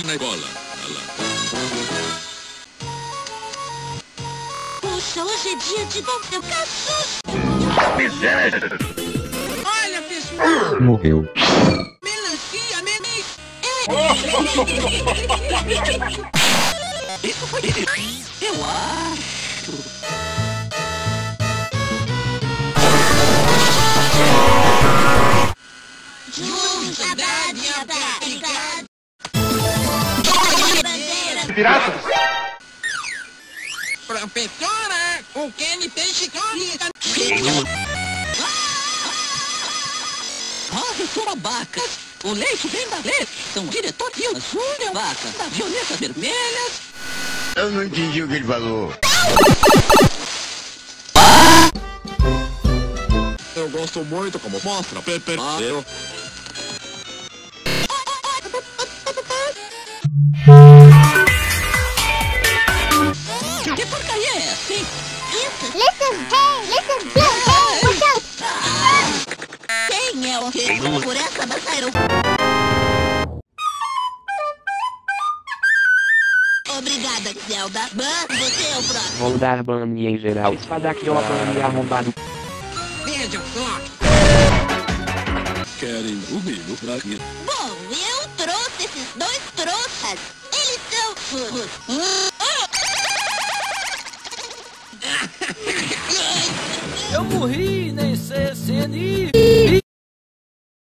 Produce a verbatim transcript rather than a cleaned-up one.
na escola. Olha lá. Puxa, hoje é dia de bom meu cachorro. Olha, pessoal. Morreu. Melancia, meme. Isso foi... Eu acho... Juntos, Haddad e Haddad. Bandeira. Pirata. Professora, o Kenny tem chicane. Ah, professora Baca. O leite vem da letra. São diretor e o Júlia Baca. Das violetas vermelhas. Eu não entendi o que ele falou. Eu gosto muito como mostra Pepe. Eu... Que porcaria é essa, hein? Isso. Listen, hey, listen, Bill, hey, watch out! Quem é o que? Por essa batalha. Obrigada, Zelda. Ban, você é o próximo. Vou dar ban em geral. Espadachim ban arrombado. Vejam só. Querem o milho pra aqui. Bom, eu trouxe esses dois trouxas. Eles são... Eu morri, nem sei se